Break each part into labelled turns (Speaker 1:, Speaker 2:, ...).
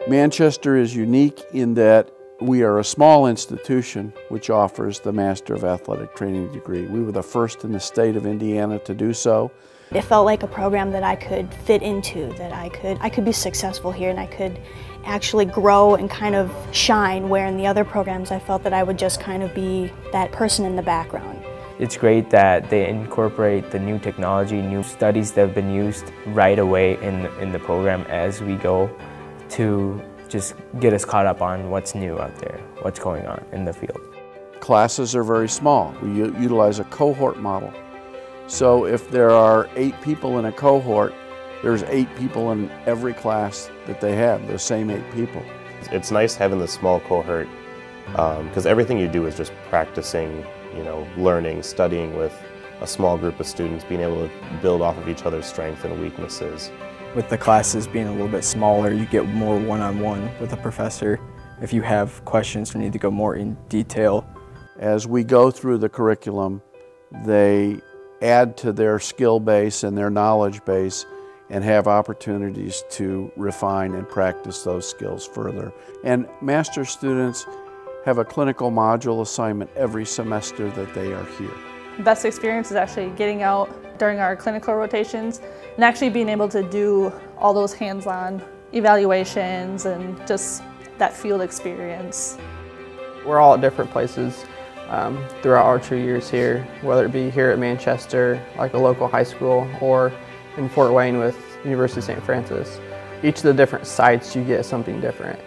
Speaker 1: Manchester is unique in that we are a small institution which offers the Master of Athletic Training degree. We were the first in the state of Indiana to do so.
Speaker 2: It felt like a program that I could fit into, that I could be successful here and I could actually grow and kind of shine, where in the other programs I felt that I would just kind of be that person in the background.
Speaker 3: It's great that they incorporate the new technology, new studies that have been used right away in the program as we go, to just get us caught up on what's new out there, what's going on in the field.
Speaker 1: Classes are very small. We utilize a cohort model. So if there are 8 people in a cohort, there's 8 people in every class that they have, the same 8 people.
Speaker 4: It's nice having the small cohort because everything you do is just practicing, learning, studying with a small group of students, being able to build off of each other's strengths and weaknesses.
Speaker 5: With the classes being a little bit smaller, you get more one-on-one with a professor. If you have questions or need to go more in detail.
Speaker 1: As we go through the curriculum, they add to their skill base and their knowledge base and have opportunities to refine and practice those skills further. And master students have a clinical module assignment every semester that they are here.
Speaker 6: The best experience is actually getting out during our clinical rotations and actually being able to do all those hands-on evaluations and just that field experience.
Speaker 7: We're all at different places throughout our 2 years here, whether it be here at Manchester, like a local high school, or in Fort Wayne with University of St. Francis. Each of the different sites, you get something different.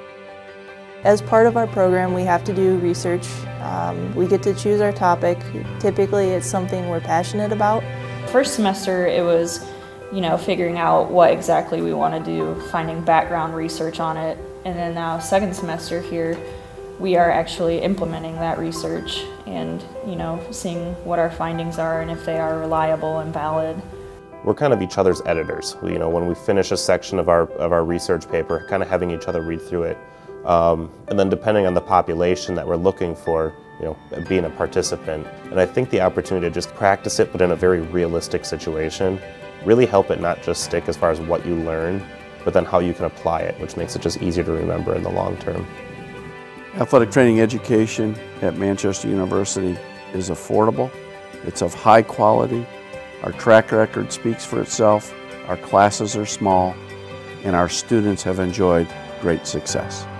Speaker 8: As part of our program, we have to do research. We get to choose our topic. Typically, it's something we're passionate about.
Speaker 9: First semester, it was, figuring out what exactly we want to do, finding background research on it. And then now, second semester here, we are actually implementing that research and, seeing what our findings are and if they are reliable and valid.
Speaker 4: We're kind of each other's editors. When we finish a section of our research paper, kind of having each other read through it. And then depending on the population that we're looking for, being a participant. And I think the opportunity to just practice it, but in a very realistic situation, really help it not just stick as far as what you learn, but then how you can apply it, which makes it just easier to remember in the long term.
Speaker 1: Athletic training education at Manchester University is affordable, it's of high quality, our track record speaks for itself, our classes are small, and our students have enjoyed great success.